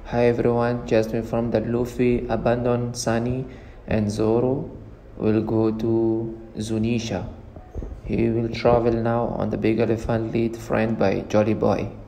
Hi everyone, Jasmine from the Luffy abandoned Sunny and Zoro will go to Zunisha. He will travel now on the big elephant lead friend by Jolly Boy.